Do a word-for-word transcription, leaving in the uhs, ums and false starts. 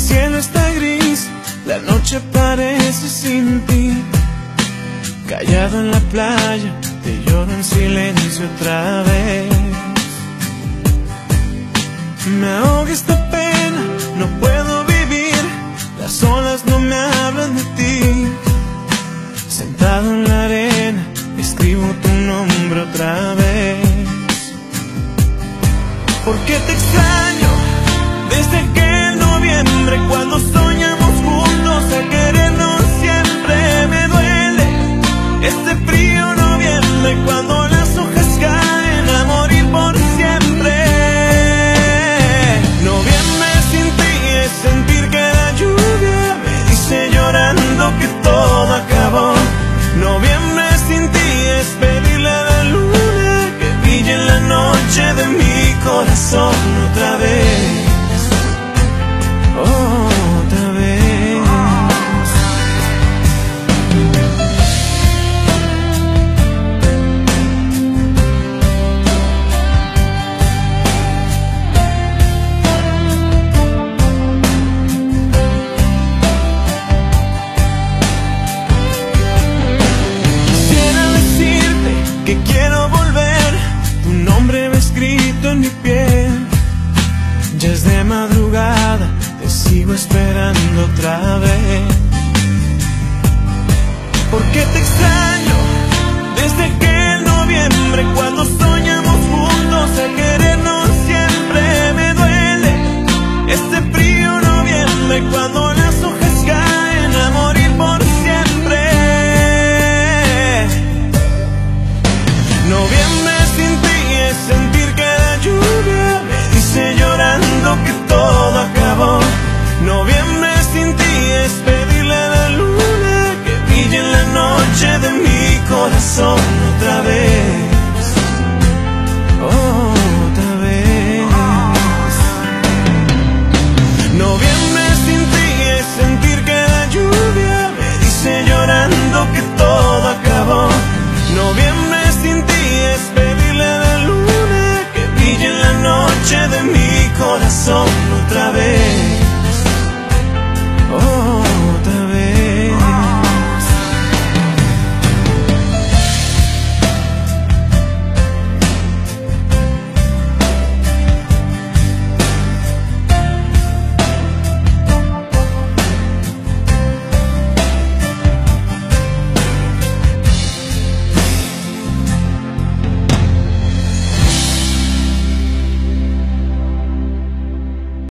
cielo está gris, la noche parece sin ti. Callado en la playa, te lloro en silencio otra vez. Me ahoga esta pena, no puedo vivir, las olas no me hablan de ti. Sentado en la arena, escribo tu nombre otra vez. ¿Por qué te extraño? Desde aquel noviembre cuando soñamos juntos a querernos siempre. Me duele este frío noviembre cuando las hojas caen a morir por siempre. Noviembre sin ti es sentir que la lluvia me dice llorando que todo acabó. Noviembre sin ti es pedirle a la luna que brille en la noche de mi corazón otra vez. Otra vez. Quisiera decirte que quiero volver, tu nombre va escrito en mi piel. Ya es de madrugada, te sigo esperando otra vez. ¿Por qué te extraño? Desde aquel noviembre cuando